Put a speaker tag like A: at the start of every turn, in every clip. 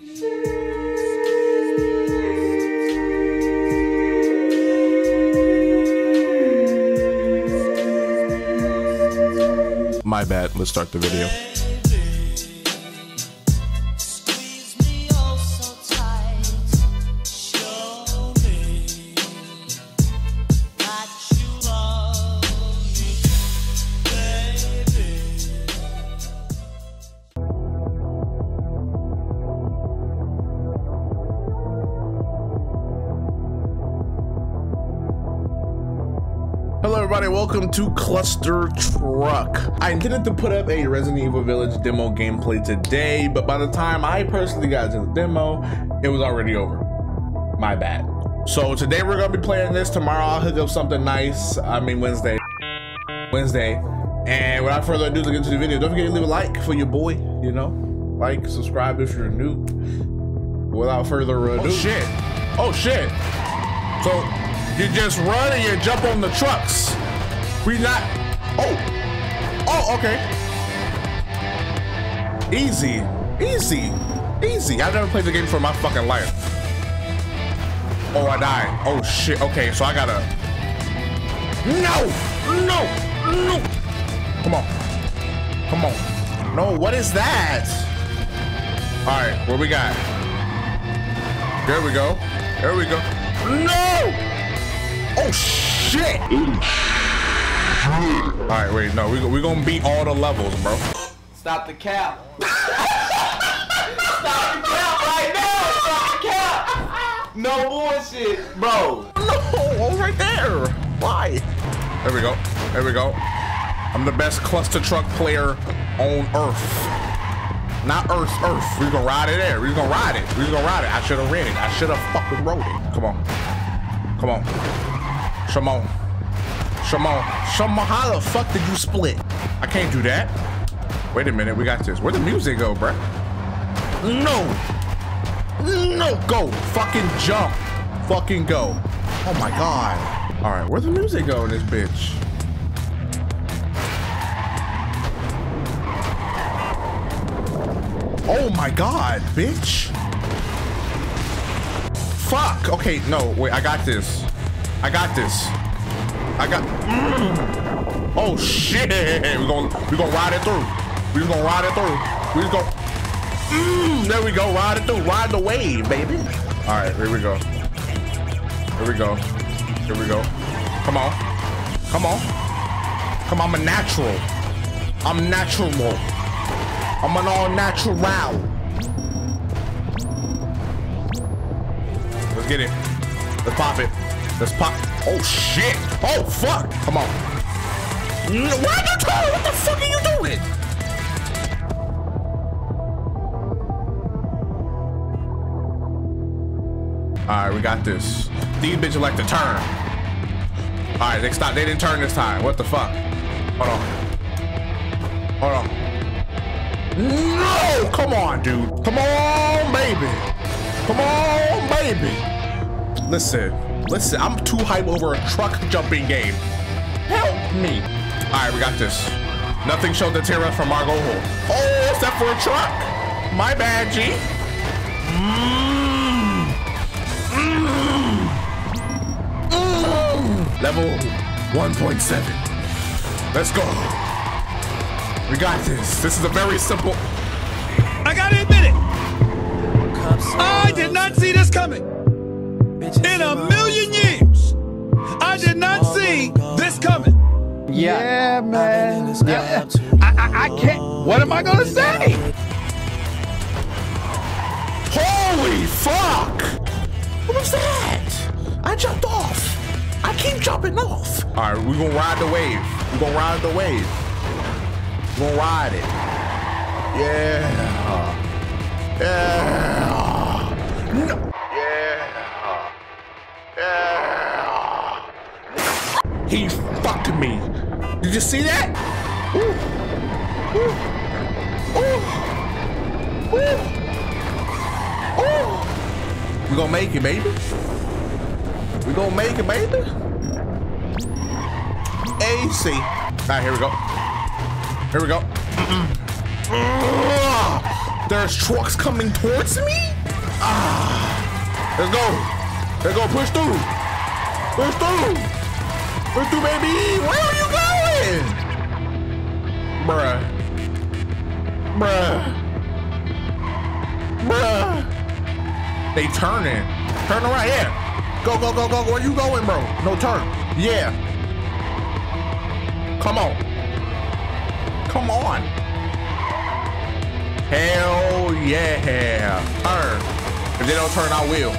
A: My bad. Let's start the video. Hello everybody, welcome to Clustertruck. I intended to put up a Resident Evil Village demo gameplay today, but by the time I personally got to the demo, it was already over. My bad. So today we're gonna be playing this. Tomorrow I'll hook up something nice. I mean Wednesday. And without further ado, let's get into the video. Don't forget to leave a like for your boy, you know? Like, subscribe if you're new. Without further ado. Oh shit. So you just run and you jump on the trucks. We not, oh, okay. Easy. I never played the game for my fucking life. Oh, I died. Oh shit, okay, so I gotta, no. Come on. No, what is that? All right, what we got? There we go. No! Oh shit! All right, wait, no, we gonna beat all the levels, bro.
B: Stop the cap. Stop the cap right now. Stop the cap. No bullshit, bro.
A: No, right there. Why? There we go. I'm the best Clustertruck player on Earth. Not Earth. We gonna ride it there. We gonna ride it. I should have ran it. I should have fucking rode it. Come on. Shimon, how the fuck did you split? I can't do that. Wait a minute, we got this. Where'd the music go, bruh? No, go. Fucking jump. Fucking go. Oh my God. All right, where'd the music go in this bitch? Oh my God, bitch. Fuck. Okay, no, wait, I got this. Oh shit. We gonna ride it through. There we go, ride it through. Ride the wave, baby. All right, here we go. Come on. I'm a natural. I'm an all natural. Let's get it. Let's pop it. Oh shit. Oh fuck. Come on. Why are you turning? What the fuck are you doing? All right, we got this. These bitches like to turn. All right, they stopped. They didn't turn this time. What the fuck? Hold on. No! Come on, dude. Come on, baby. Listen, I'm too hype over a truck jumping game. Help me. All right, we got this. Nothing shall deter us from our goal. Oh, except for a truck. My bad, G. Level 1.7. Let's go. We got this. This is a very simple.
C: I gotta admit it. I did not see this coming. In a million years, I did not see this coming.
D: Yeah, man. Yeah. I can't. What am I gonna say?
A: Holy fuck! What was that? I jumped off. I keep jumping off. All right, we're gonna ride the wave. We're gonna ride it. Yeah. No. Yeah. He fucked me. Did you see that? Ooh. We gonna make it, baby. AC. All right, here we go. There's trucks coming towards me? Ah. Let's go. Let's go. Push through. Push through. Push through, baby. Where are you going? Bruh. Bruh. Bruh. They turning. Turn around. Yeah. Go, go, go, go. Where you going, bro? No turn. Yeah. Come on. Come on. Hell yeah. Turn. If they don't turn, I will.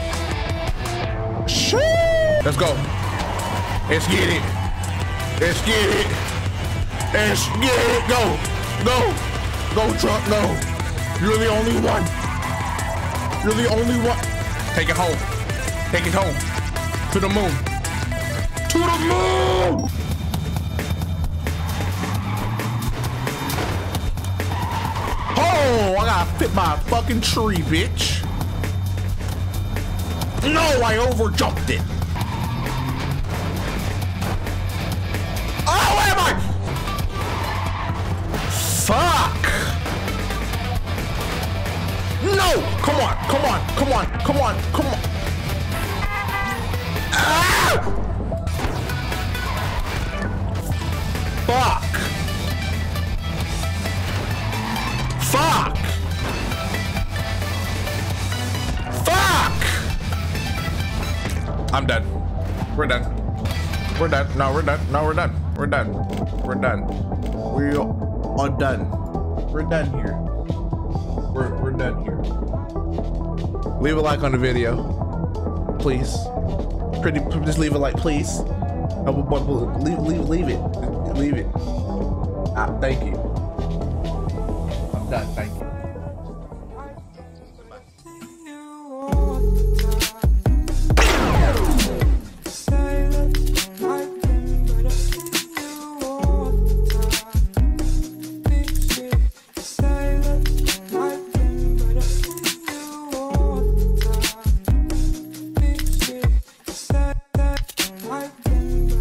A: Shit. Let's go. Let's get it. Let's get it. Let's get it. Go. Go. Go, truck. Go. You're the only one. You're the only one. Take it home. Take it home. To the moon. To the moon. Oh, I gotta fit my fucking tree, bitch. No, I overjumped it. Oh, where am I? Fuck. No, come on, come on, come on, come on, come on. Ah! Fuck. Fuck! Fuck! I'm done. We're done. We're done. No, we're done. No, we're done. We're done. We're done. We are done. We're done here. We're done here. Leave a like on the video, please. Just leave a like, please. Leave it. Leave it. Thank you. I'm done. Thank you.